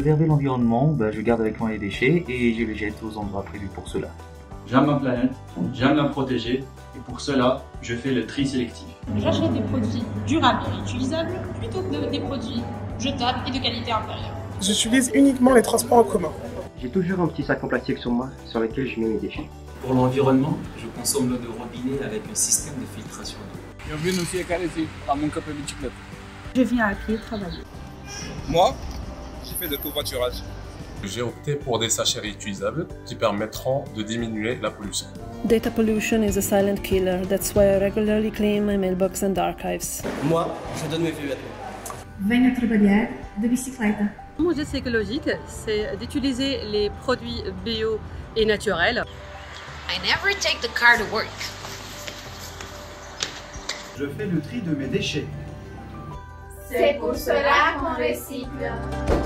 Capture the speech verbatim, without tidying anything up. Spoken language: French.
préserver l'environnement, bah, je garde avec moi les déchets et je les jette aux endroits prévus pour cela. J'aime ma planète, j'aime la protéger et pour cela, je fais le tri sélectif. J'achète des produits durables et réutilisables plutôt que des produits jetables et de qualité inférieure. J'utilise uniquement les transports en commun. J'ai toujours un petit sac en plastique sur moi sur lequel je mets mes déchets. Pour l'environnement, je consomme l'eau de robinet avec un système de filtration d'eau. Eu vin în fiecare zi la muncă pe bicicletă. Je viens à pied travailler. Moi, j'ai fait de covoiturage. J'ai opté pour des sachets réutilisables qui permettront de diminuer la pollution. Data pollution is a silent killer. That's why I regularly clean my mailbox and archives. Moi, je donne mes vieux vêtements. Venho trabalhar de bicicleta. Mon geste écologique, c'est d'utiliser les produits bio et naturels. I never take the car to work. Je fais le tri de mes déchets. C'est pour cela qu'on recycle.